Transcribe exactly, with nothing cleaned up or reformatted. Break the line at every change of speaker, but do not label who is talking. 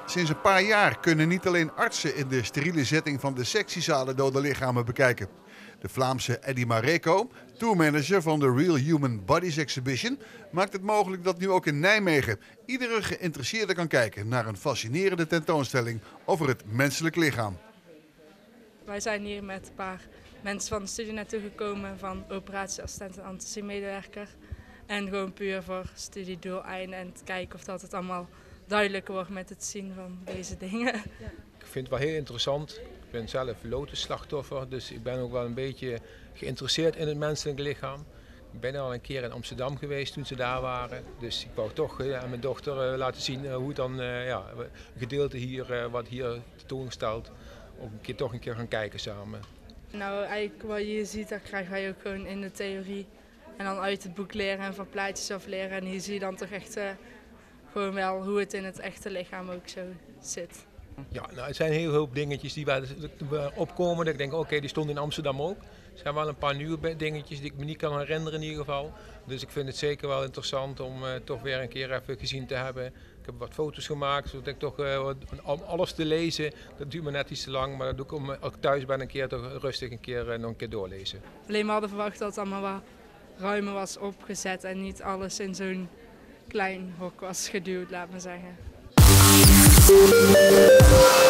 Sinds een paar jaar kunnen niet alleen artsen in de steriele setting van de sectiezalen dode lichamen bekijken. De Vlaamse Eddy Mareco, tourmanager van de Real Human Bodies Exhibition, maakt het mogelijk dat nu ook in Nijmegen iedere geïnteresseerde kan kijken naar een fascinerende tentoonstelling over het menselijk lichaam.
Wij zijn hier met een paar mensen van de studie naartoe gekomen, van operatieassistent en anesthesiemedewerker. En gewoon puur voor studiedoeleinden en te kijken of dat het allemaal duidelijker wordt met het zien van deze dingen.
Ik vind het wel heel interessant. Ik ben zelf lotusslachtoffer, dus ik ben ook wel een beetje geïnteresseerd in het menselijk lichaam. Ik ben al een keer in Amsterdam geweest toen ze daar waren. Dus ik wou toch uh, aan mijn dochter uh, laten zien uh, hoe het dan uh, ja, een gedeelte hier, uh, wat hier tentoongesteld, ook een keer, toch een keer gaan kijken samen.
Nou, eigenlijk wat je hier ziet, dat krijgen wij ook gewoon in de theorie. En dan uit het boek leren en van plaatjes af leren. En hier zie je dan toch echt uh, gewoon wel hoe het in het echte lichaam ook zo zit.
Ja, nou, het zijn heel veel dingetjes die wij opkomen. Dat ik denk, oké, okay, die stonden in Amsterdam ook. Er zijn wel een paar nieuwe dingetjes die ik me niet kan herinneren in ieder geval. Dus ik vind het zeker wel interessant om uh, toch weer een keer even gezien te hebben. Ik heb wat foto's gemaakt, zodat ik toch uh, om alles te lezen, dat duurt me net iets te lang. Maar dat doe ik om, als ik thuis ben een keer toch rustig een keer, uh, nog een keer doorlezen.
Alleen we hadden verwacht dat het allemaal wat ruimer was opgezet en niet alles in zo'n klein hok was geduwd, laat maar zeggen.